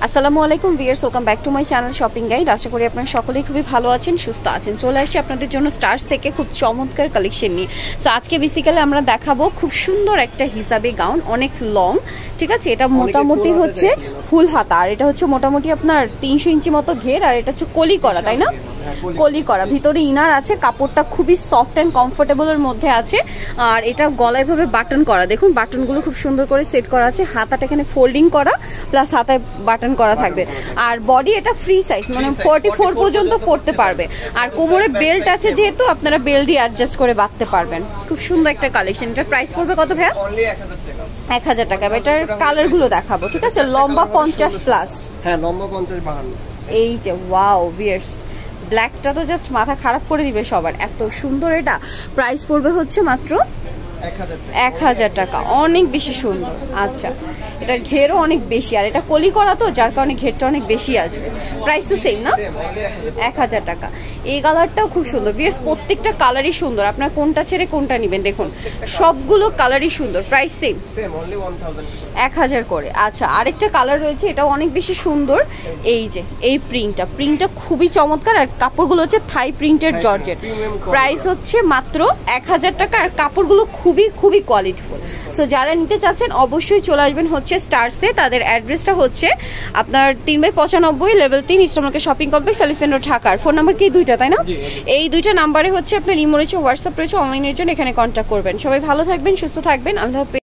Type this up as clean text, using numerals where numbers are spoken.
আসসালামু আলাইকুম viewers, welcome back to my channel shopping guide. আশা করি আপনারা সকলেই খুবই ভালো আছেন, সুস্থ আছেন। চলে আসছি আপনাদের জন্য স্টার্স থেকে খুব চমৎকার কালেকশন নিয়ে। সো আজকে বেসিক্যালি আমরা দেখাবো খুব সুন্দর একটা হিসাবে গাউন, অনেক লং, ঠিক আছে। এটা মোটামুটি হচ্ছে ফুল হাতা, আর এটা হচ্ছে মোটামুটি আপনার 300 ইঞ্চি মতো ঘের, আর এটা হচ্ছে কলি করা, তাই না? কলি করা, ভিতরে ইনার আছে, কাপড়টা খুবই সফট অ্যান্ড কমফোর্টেবলের মধ্যে আছে। আর এটা গলায় ভাবে বাটন করা, দেখুন বাটনগুলো খুব সুন্দর করে সেট করা আছে। হাতাটা এখানে ফোল্ডিং করা, প্লাস হাতায় বাটন করা থাকবে। আর বডি এটা ফ্রি সাইজ, মানে 44 পর্যন্ত পড়তে পারবে। আর কোমরে বেল্ট আছে, যেহেতু আপনারা বেল্ট দিয়ে অ্যাডজাস্ট করে বাঁধতে পারবেন। খুব সুন্দর একটা কালেকশন। এটার প্রাইস পড়বে কত ভাইয়া? 1000 টাকা। এটার কালার গুলো দেখাবো, ঠিক আছে। লম্বা 50 প্লাস, হ্যাঁ লম্বা 50-52। এই যে ওয়াও ভিউয়ার্স, ব্ল্যাকটা তো জাস্ট মাথা খারাপ করে দিবে সবার, এত সুন্দর। এটা প্রাইস পড়বে হচ্ছে মাত্র 1000 টাকা। অনেক বেশি সুন্দর। আচ্ছা, এটার ঘেরও অনেক বেশি, আর এটা কলি করা তো, যার কারণে ঘেরটা অনেক বেশি আসবে। প্রাইস তো সেম না? 1000 টাকা। এই কালারটাও খুব সুন্দর ভিউয়ার্স, প্রত্যেকটা কালারই সুন্দর। আপনার কোনটা ছেড়ে কোনটা নেবেন, দেখুন সবগুলো কালারই সুন্দর। প্রাইস সেম 1000 করে। আচ্ছা, আরেকটা কালার রয়েছে, এটাও অনেক বেশি সুন্দর। এই যে এই প্রিন্টটা খুবই চমৎকার, আর কাপড়গুলো হচ্ছে থাই প্রিন্টেড জর্জেট। প্রাইস হচ্ছে মাত্র 1000 টাকা, আর কাপড়গুলো খুবই খুবই কোয়ালিটিফুল। সো যারা নিতে চাচ্ছেন অবশ্যই চলে আসবেন হচ্ছে স্টার্সে। তাদের অ্যাড্রেসটা হচ্ছে আপনার 3/95 level 3 eastern shopping complex, elephant road, ঢাকার। ফোন নাম্বার কি দুইটা, তাই না? এই দুইটা নাম্বারে হচ্ছে আপনার ইমো রয়েছে, হোয়াটসঅ্যাপ রয়েছে, অনলাইনের জন্য এখানে কন্ট্যাক্ট করবেন। সবাই ভালো থাকবেন, সুস্থ থাকবেন, আল্লাহ হাফেজ।